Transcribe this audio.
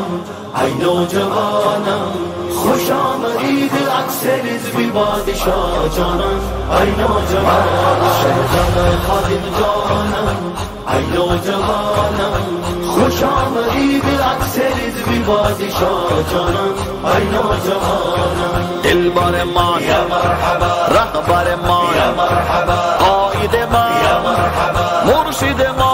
ای نوجوانم خوش آمدید اکثر بی بادشاه جانم ای نوجوانم شهدم خادم جانم ای نوجوانم خوش آمدید اکثر بی بادشاه جانم ای نوجوانم دلبر ما یا مرحبا رهبر ما یا مرحبا قائد ما یا مرحبا مرشد ما